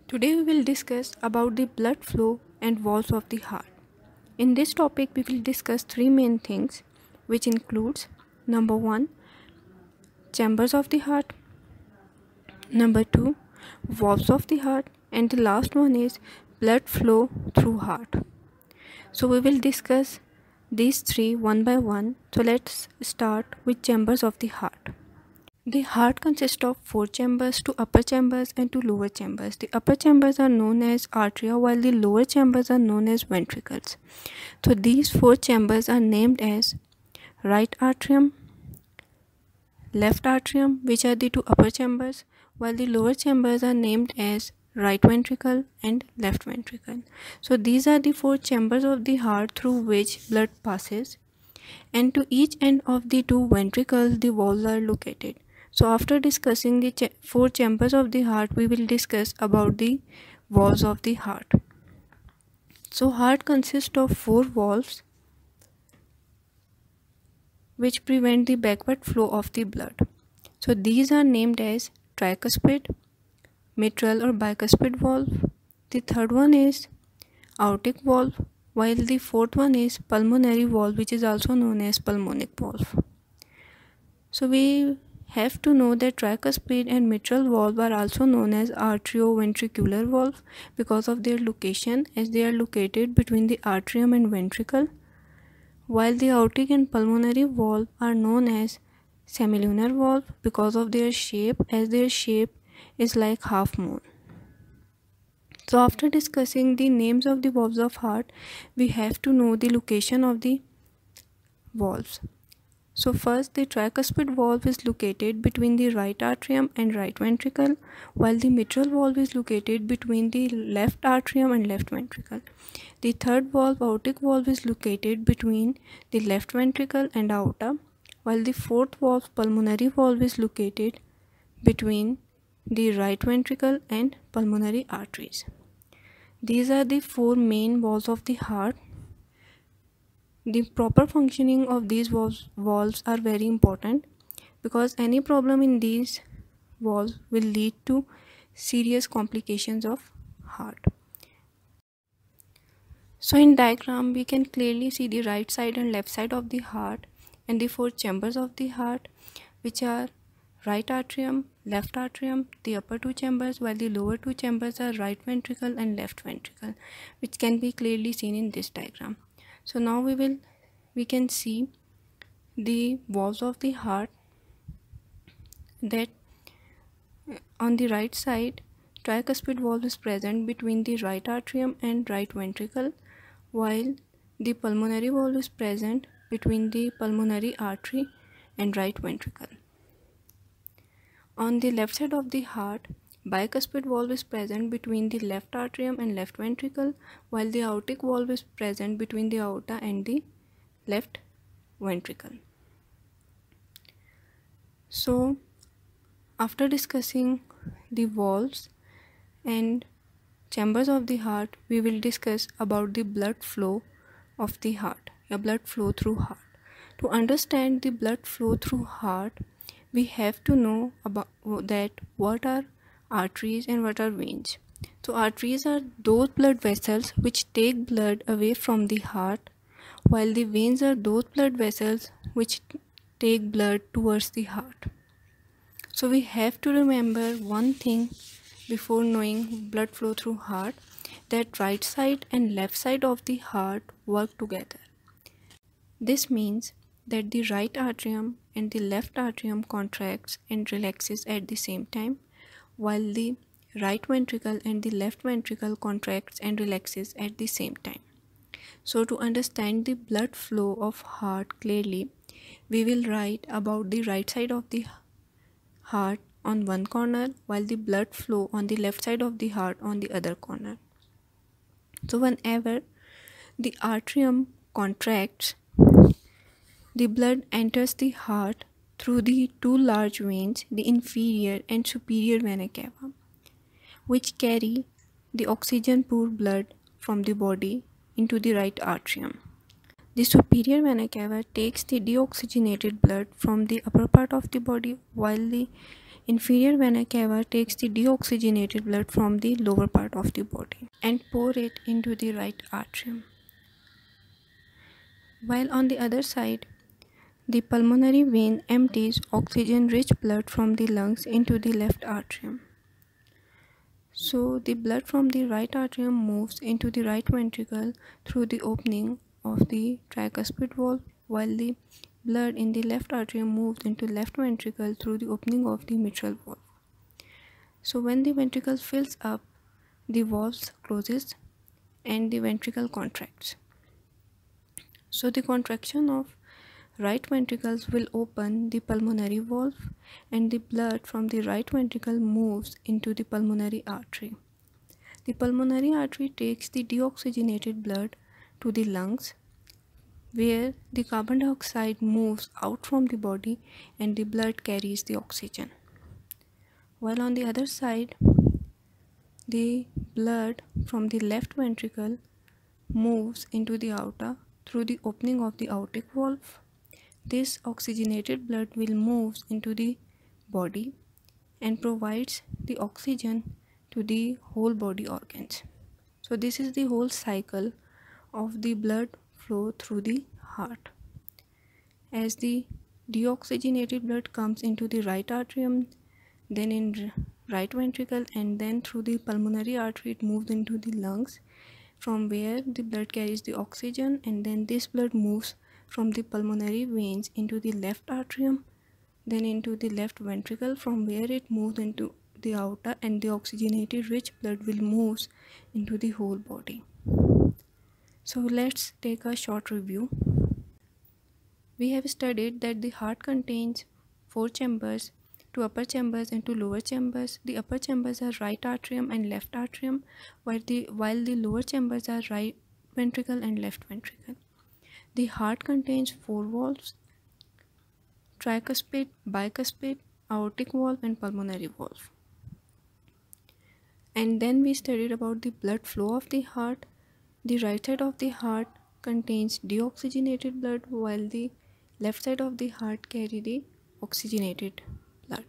Today we will discuss about the blood flow and walls of the heart. In this topic we will discuss three main things, which includes number 1, chambers of the heart, number 2, valves of the heart, and the last one is blood flow through heart. So we will discuss these three one by one. So let's start with chambers of the heart. The heart consists of four chambers, two upper chambers and two lower chambers. The upper chambers are known as arteria while the lower chambers are known as ventricles. So these four chambers are named as right atrium, left atrium, which are the two upper chambers, while the lower chambers are named as right ventricle and left ventricle. So these are the four chambers of the heart through which blood passes, and to each end of the two ventricles the valves are located. So after discussing the four chambers of the heart, we will discuss about the valves of the heart. So heart consists of four valves which prevent the backward flow of the blood. So these are named as tricuspid, mitral or bicuspid valve. The third one is aortic valve, while the fourth one is pulmonary valve, which is also known as pulmonic valve. So we have to know that tricuspid and mitral valve are also known as arterioventricular valve because of their location, as they are located between the atrium and ventricle, while the aortic and pulmonary valve are known as semilunar valve because of their shape, as their shape is like half moon. So after discussing the names of the valves of heart, we have to know the location of the valves. So first, the tricuspid valve is located between the right atrium and right ventricle, while the mitral valve is located between the left atrium and left ventricle. The third valve, aortic valve, is located between the left ventricle and aorta, while the fourth valve, pulmonary valve, is located between the right ventricle and pulmonary arteries. These are the four main valves of the heart. The proper functioning of these valves are very important because any problem in these valves will lead to serious complications of heart. So in diagram we can clearly see the right side and left side of the heart and the four chambers of the heart, which are right atrium, left atrium, the upper two chambers, while the lower two chambers are right ventricle and left ventricle, which can be clearly seen in this diagram. So now we can see the valves of the heart, that on the right side tricuspid valve is present between the right atrium and right ventricle, while the pulmonary valve is present between the pulmonary artery and right ventricle. On the left side of the heart, bicuspid valve is present between the left atrium and left ventricle, while the aortic valve is present between the aorta and the left ventricle. So after discussing the valves and chambers of the heart, we will discuss about the blood flow of the heart, blood flow through heart. To understand the blood flow through heart, we have to know about that what are arteries and what are veins. So arteries are those blood vessels which take blood away from the heart, while the veins are those blood vessels which take blood towards the heart. So we have to remember one thing before knowing blood flow through heart, that right side and left side of the heart work together. This means that the right atrium and the left atrium contracts and relaxes at the same time, while the right ventricle and the left ventricle contracts and relaxes at the same time. So to understand the blood flow of heart clearly, we will write about the right side of the heart on one corner, while the blood flow on the left side of the heart on the other corner. So whenever the atrium contracts, the blood enters the heart through the two large veins, the inferior and superior vena cava, which carry the oxygen-poor blood from the body into the right atrium. The superior vena cava takes the deoxygenated blood from the upper part of the body, while the Inferior vena cava takes the deoxygenated blood from the lower part of the body and pour it into the right atrium. While on the other side, the pulmonary vein empties oxygen-rich blood from the lungs into the left atrium. So the blood from the right atrium moves into the right ventricle through the opening of the tricuspid valve, while the blood in the left atrium moves into left ventricle through the opening of the mitral valve. So when the ventricle fills up, the valve closes and the ventricle contracts. So the contraction of right ventricles will open the pulmonary valve and the blood from the right ventricle moves into the pulmonary artery. The pulmonary artery takes the deoxygenated blood to the lungs, where the carbon dioxide moves out from the body and the blood carries the oxygen. While on the other side, the blood from the left ventricle moves into the aorta through the opening of the aortic valve. This oxygenated blood will move into the body and provides the oxygen to the whole body organs. So this is the whole cycle of the blood flow through the heart. As the deoxygenated blood comes into the right atrium, then in right ventricle, and then through the pulmonary artery it moves into the lungs, from where the blood carries the oxygen, and then this blood moves from the pulmonary veins into the left atrium, then into the left ventricle, from where it moves into the aorta, and the oxygenated rich blood will move into the whole body. So let's take a short review. We have studied that the heart contains 4 chambers, 2 upper chambers and 2 lower chambers. The upper chambers are right atrium and left atrium, while the lower chambers are right ventricle and left ventricle. The heart contains 4 valves: tricuspid, bicuspid, aortic valve and pulmonary valve. And then we studied about the blood flow of the heart. The right side of the heart contains deoxygenated blood, while the left side of the heart carry the oxygenated blood.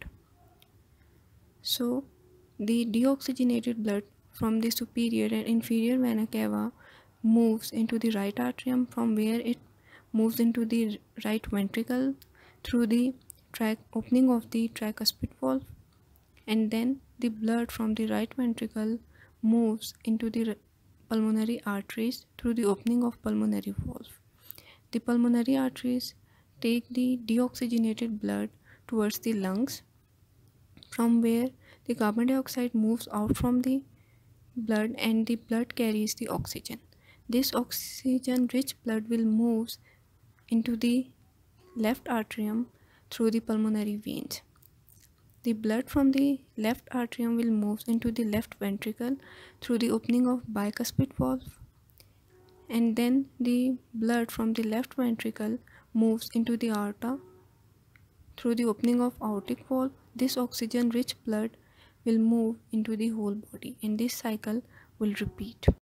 So the deoxygenated blood from the superior and inferior vena cava moves into the right atrium, from where it moves into the right ventricle through the opening of the tricuspid valve, and then the blood from the right ventricle moves into the pulmonary arteries through the opening of pulmonary valve. The pulmonary arteries take the deoxygenated blood towards the lungs, from where the carbon dioxide moves out from the blood and the blood carries the oxygen. This oxygen-rich blood will move into the left atrium through the pulmonary veins. The blood from the left atrium will move into the left ventricle through the opening of bicuspid valve, and then the blood from the left ventricle moves into the aorta through the opening of aortic valve. This oxygen-rich blood will move into the whole body, and this cycle will repeat.